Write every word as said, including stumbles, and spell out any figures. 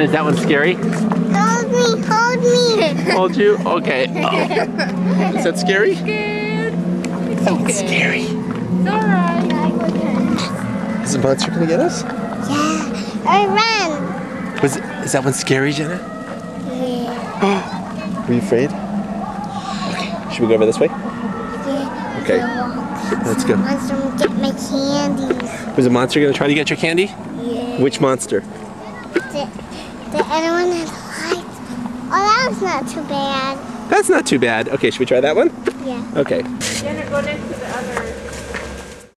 Jen, is that one scary? Hold me, hold me. Hold you? Okay. Oh. Is that scary? Scared. That one's scary. It's alright. Is the monster gonna get us? Yeah. I ran. Was it, is that one scary, Jenna? Yeah. Were you afraid? Okay. Should we go over this way? Yeah. Okay. Let's go. Monster will get my candies. Was the monster gonna try to get your candy? Yeah. Which monster? The, the other one has lights. Oh, that was not too bad. That's not too bad. Okay, should we try that one? Yeah. Okay. Jenna, go next to the other.